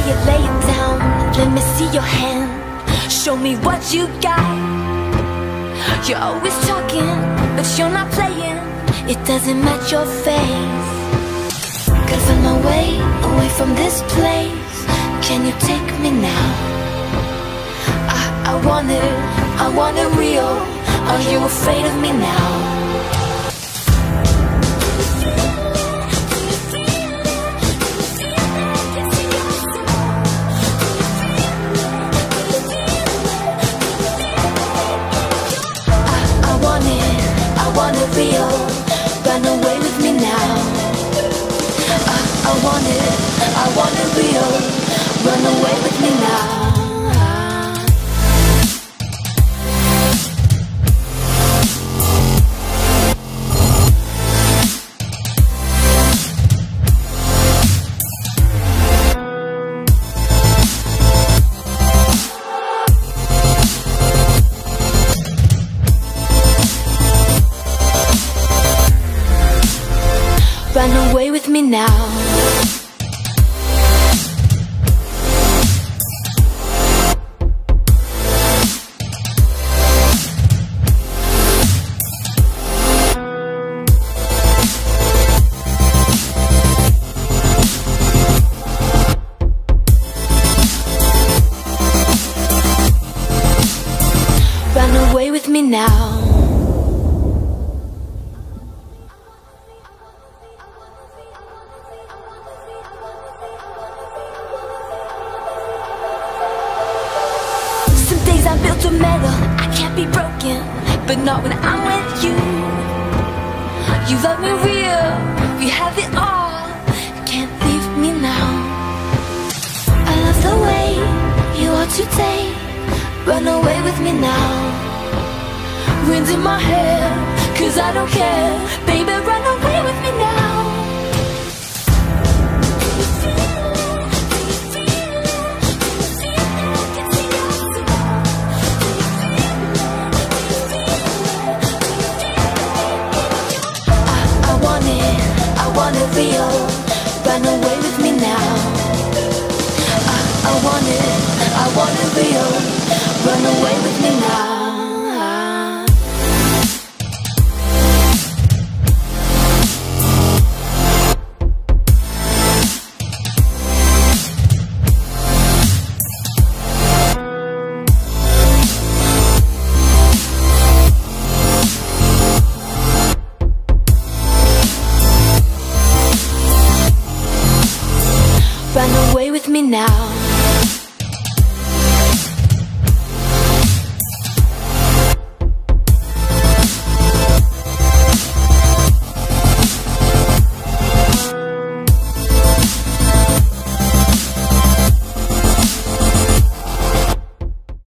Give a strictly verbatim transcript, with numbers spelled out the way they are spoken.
it, lay it down. Let me see your hand. Show me what you got. You're always talking, but you're not playing. It doesn't match your face. Gotta find my way away from this place. Can you take me now? I, I want it, I want it real. Are you afraid of me now? Real, run away with me now. I, I want it, I want it real. Run away with me now. Run away with me now. Run away with me now. I'm built of metal, I can't be broken, but not when I'm with you. You love me real, we have it all. Can't leave me now. I love the way you are today. Run away with me now. Winds in my hair, cause I don't care. Baby, run away with me now. Real, run away with me now. I, I want it, I want it real. Run away with me now. Run away with me now.